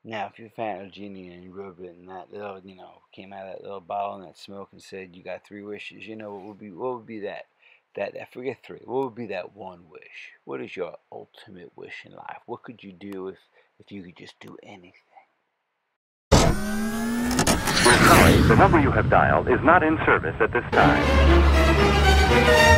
Now, if you found a genie and you rubbed it in that little, came out of that little bottle and that smoke and said you got three wishes, what would be that forget three. What would be that one wish? What is your ultimate wish in life? What could you do if you could just do anything? We're sorry, the number you have dialed is not in service at this time.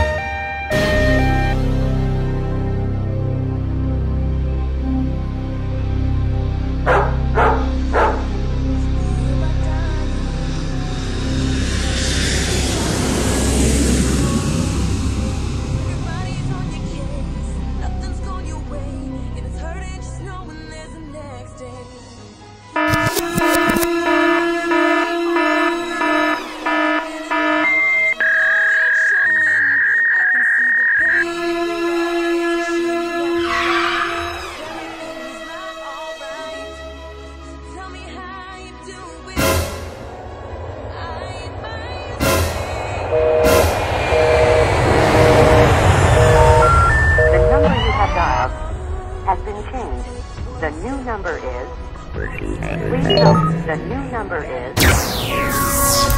Has been changed. The new number is... Please note, the new number is...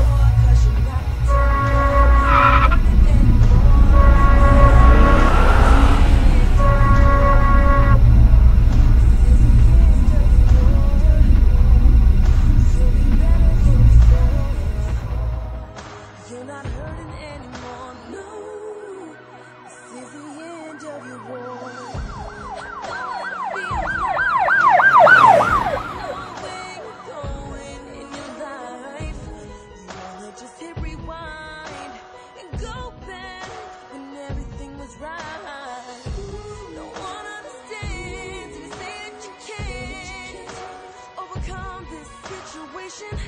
You're not hurting anymore, no. This is the end of your war. Just hit rewind and go back when everything was right. No one understands if you say that you can't overcome this situation.